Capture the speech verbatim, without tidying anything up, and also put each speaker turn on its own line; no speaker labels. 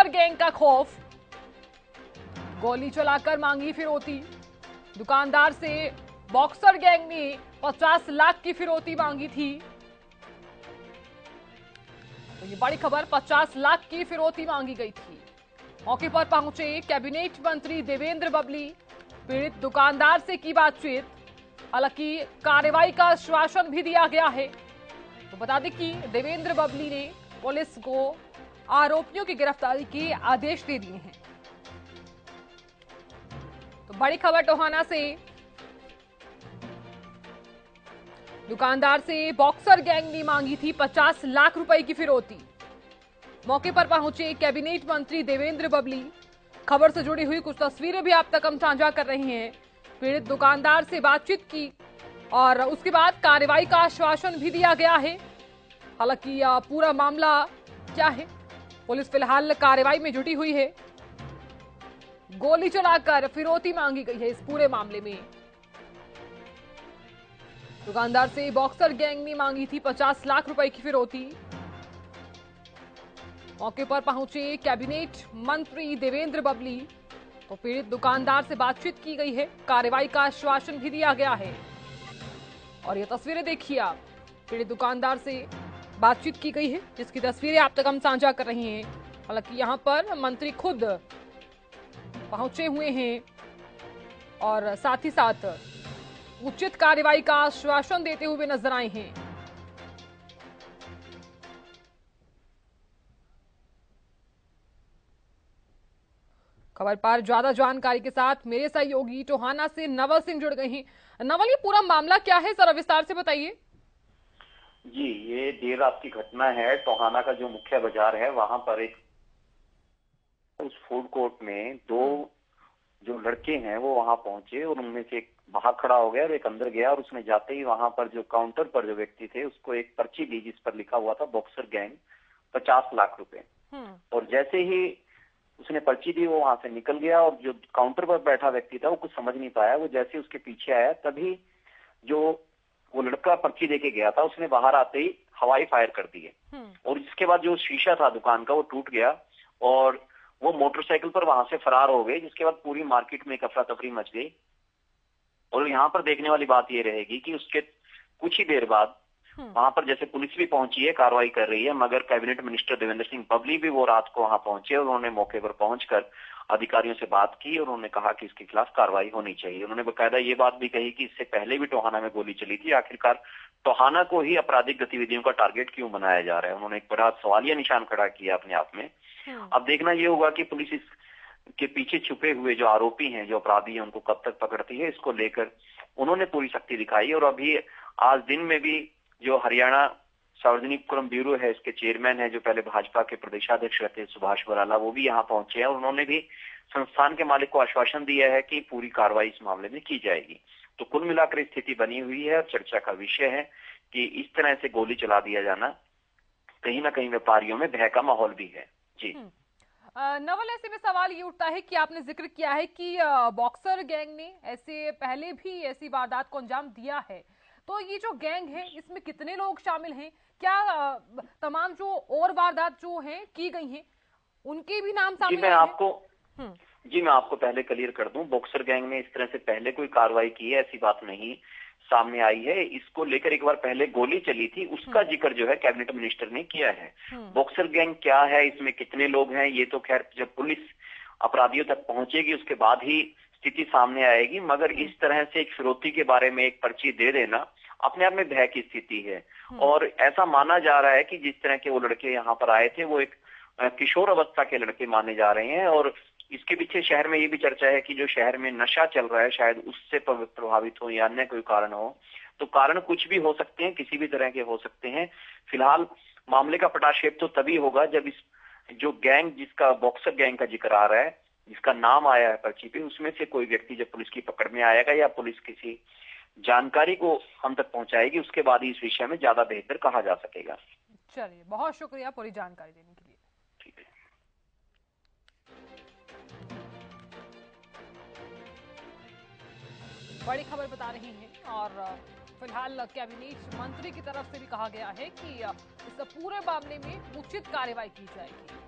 Boxer gang का खौफ, गोली चलाकर मांगी फिरौती। दुकानदार से बॉक्सर गैंग ने पचास लाख की फिरौती मांगी थी। तो ये बड़ी खबर, पचास लाख की फिरौती मांगी गई थी। मौके पर पहुंचे कैबिनेट मंत्री देवेंद्र बबली, पीड़ित दुकानदार से की बातचीत। हालांकि कार्रवाई का आश्वासन भी दिया गया है। तो बता दें कि देवेंद्र बबली ने पुलिस को आरोपियों की गिरफ्तारी के आदेश दे दिए हैं। तो बड़ी खबर टोहाना से, दुकानदार से बॉक्सर गैंग ने मांगी थी पचास लाख रुपए की फिरौती। मौके पर पहुंचे कैबिनेट मंत्री देवेंद्र बबली। खबर से जुड़ी हुई कुछ तस्वीरें भी आप तक हम साझा कर रहे हैं। पीड़ित दुकानदार से बातचीत की और उसके बाद कार्रवाई का आश्वासन भी दिया गया है। हालांकि पूरा मामला क्या है, पुलिस फिलहाल कार्रवाई में जुटी हुई है। गोली चलाकर फिरौती मांगी गई है इस पूरे मामले में। दुकानदार से बॉक्सर गैंग ने मांगी थी पचास लाख रुपए की फिरौती। मौके पर पहुंचे कैबिनेट मंत्री देवेंद्र बबली। तो पीड़ित दुकानदार से बातचीत की गई है, कार्रवाई का आश्वासन भी दिया गया है। और ये तस्वीरें देखिए आप, पीड़ित दुकानदार से बातचीत की गई है, जिसकी तस्वीरें आप तक हम साझा कर रहे हैं। हालांकि यहां पर मंत्री खुद पहुंचे हुए हैं और साथ ही साथ उचित कार्रवाई का आश्वासन देते हुए नजर आए हैं। खबर पर ज्यादा जानकारी के साथ मेरे सहयोगी टोहाना से नवल सिंह जुड़ गए हैं। नवल, ये पूरा मामला क्या है, जरा विस्तार से बताइए।
जी, ये देर रात की घटना है। टोहाना का जो मुख्य बाजार है वहां पर एक उस फूड कोर्ट में दो जो लड़के हैं वो वहां पहुंचे और उनमें से एक बाहर खड़ा हो गया और एक अंदर गया। और उसने जाते ही वहां पर जो काउंटर पर जो व्यक्ति थे उसको एक पर्ची दी जिस पर लिखा हुआ था बॉक्सर गैंग पचास लाख रुपए। और जैसे ही उसने पर्ची दी वो वहां से निकल गया और जो काउंटर पर बैठा व्यक्ति था वो कुछ समझ नहीं पाया। वो जैसे उसके पीछे आया तभी जो वो लड़का पर्ची देके गया था उसने बाहर आते ही हवाई फायर कर दिए। और इसके बाद जो शीशा था दुकान का वो टूट गया और वो मोटरसाइकिल पर वहां से फरार हो गए। जिसके बाद पूरी मार्केट में अफरा तफरी मच गई। और यहाँ पर देखने वाली बात ये रहेगी कि उसके कुछ ही देर बाद वहां पर जैसे पुलिस भी पहुंची है, कार्रवाई कर रही है, मगर कैबिनेट मिनिस्टर देवेंद्र सिंह बबली भी वो रात को वहां पहुंचे और उन्होंने मौके पर पहुंचकर अधिकारियों से बात की और उन्होंने कहा कि इसके खिलाफ कार्रवाई होनी चाहिए। उन्होंने बकायदा ये बात भी कही कि इससे पहले भी टोहाना में गोली चली थी, आखिरकार टोहाना को ही आपराधिक गतिविधियों का टारगेट क्यों बनाया जा रहा है। उन्होंने एक बड़ा सवालिया निशान खड़ा किया अपने आप में। अब देखना ये होगा कि पुलिस इस के पीछे छुपे हुए जो आरोपी हैं, जो अपराधी हैं, उनको कब तक पकड़ती है। इसको लेकर उन्होंने पूरी सख्ती दिखाई। और अभी आज दिन में भी जो हरियाणा सार्वजनिक उपक्रम ब्यूरो है, इसके चेयरमैन है जो पहले भाजपा के प्रदेशाध्यक्ष रहते सुभाष बराला, वो भी यहाँ पहुंचे हैं और उन्होंने भी संस्थान के मालिक को आश्वासन दिया है कि पूरी कार्रवाई इस मामले में की जाएगी। तो कुल मिलाकर स्थिति बनी हुई है और चर्चा का विषय है कि इस तरह से गोली चला दिया जाना कहीं ना कहीं व्यापारियों में भय का माहौल भी है। जी
नवल, ऐसे में सवाल ये उठता है कि आपने जिक्र किया है कि बॉक्सर गैंग ने ऐसे पहले भी ऐसी वारदात को अंजाम दिया है। तो ये जो गैंग है इसमें कितने लोग शामिल हैं? क्या तमाम जो और वारदात जो हैं की गई हैं उनके भी नाम सामने
जी मैं आपको जी मैं आपको पहले क्लियर कर दूं, बॉक्सर गैंग ने इस तरह से पहले कोई कार्रवाई की है ऐसी बात नहीं सामने आई है। इसको लेकर एक बार पहले गोली चली थी, उसका जिक्र जो है कैबिनेट मिनिस्टर ने किया है। बॉक्सर गैंग क्या है, इसमें कितने लोग हैं, ये तो खैर जब पुलिस अपराधियों तक पहुंचेगी उसके बाद ही स्थिति सामने आएगी। मगर इस तरह से एक फिरौती के बारे में एक पर्ची दे देना अपने आप में भय की स्थिति है। और ऐसा माना जा रहा है कि जिस तरह के वो लड़के यहाँ पर आए थे वो एक किशोर अवस्था के लड़के माने जा रहे हैं। और इसके पीछे शहर में ये भी चर्चा है कि जो शहर में नशा चल रहा है शायद उससे प्रभावित हो या अन्य कोई कारण हो। तो कारण कुछ भी हो सकते हैं, किसी भी तरह के हो सकते हैं। फिलहाल मामले का पटाक्षेप तो तभी होगा जब इस जो गैंग जिसका बॉक्सर गैंग का जिक्र आ रहा है, जिसका नाम आया है पर्ची पे, उसमें से कोई व्यक्ति जब पुलिस की पकड़ में आएगा या पुलिस किसी जानकारी को हम तक पहुंचाएगी, उसके बाद ही इस विषय में ज्यादा बेहतर कहा जा सकेगा।
चलिए, बहुत शुक्रिया पूरी जानकारी देने के लिए।
ठीक है।
बड़ी खबर बता रही हैं और फिलहाल कैबिनेट मंत्री की तरफ से भी कहा गया है कि इस पूरे मामले में उचित कार्रवाई की जाएगी।